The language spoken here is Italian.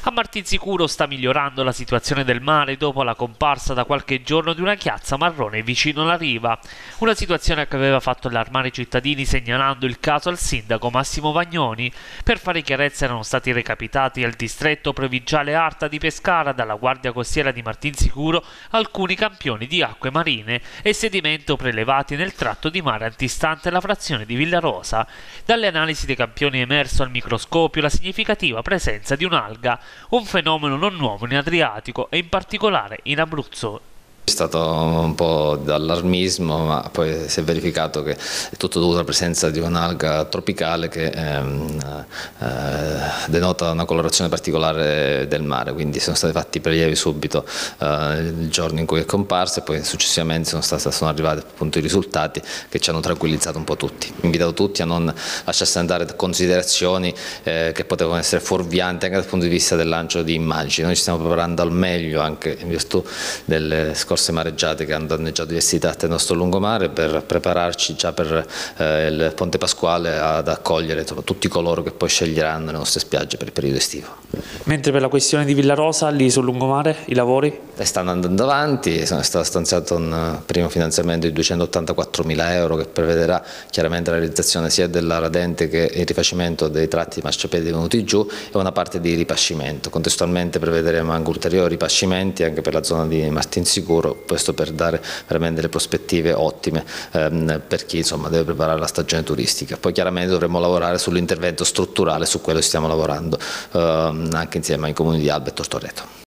A Martinsicuro sta migliorando la situazione del mare dopo la comparsa da qualche giorno di una chiazza marrone vicino alla riva, una situazione che aveva fatto allarmare i cittadini segnalando il caso al sindaco Massimo Vagnoni. Per fare chiarezza erano stati recapitati al distretto provinciale Arta di Pescara dalla Guardia Costiera di Martinsicuro alcuni campioni di acque marine e sedimento prelevati nel tratto di mare antistante la frazione di Villarosa. Dalle analisi dei campioni è emerso al microscopio la significativa presenza di un'alga, un fenomeno non nuovo in Adriatico e in particolare in Abruzzo. È stato un po' d'allarmismo, ma poi si è verificato che è tutto dovuto alla presenza di un'alga tropicale che denota una colorazione particolare del mare, quindi sono stati fatti prelievi subito il giorno in cui è comparsa e poi successivamente sono arrivati appunto i risultati che ci hanno tranquillizzato un po' tutti. Invito tutti a non lasciarsi andare considerazioni che potevano essere fuorvianti anche dal punto di vista del lancio di immagini. Noi ci stiamo preparando al meglio anche in virtù delle scorse mareggiate che hanno danneggiato diversi tratti del nostro lungomare per prepararci già per il Ponte Pasquale ad accogliere tutti coloro che poi sceglieranno le nostre spiagge per il periodo estivo. Mentre per la questione di Villarosa, lì sul lungomare, i lavori? Stanno andando avanti, è stato stanziato un primo finanziamento di 284.000 euro che prevederà chiaramente la realizzazione sia della radente che il rifacimento dei tratti marciapiedi venuti giù e una parte di ripascimento. Contestualmente prevederemo anche ulteriori ripascimenti anche per la zona di Martinsicuro, questo per dare veramente delle prospettive ottime per chi insomma deve preparare la stagione turistica. Poi chiaramente dovremo lavorare sull'intervento strutturale, su quello stiamo lavorando anche insieme ai comuni di Alba e Tortoreto.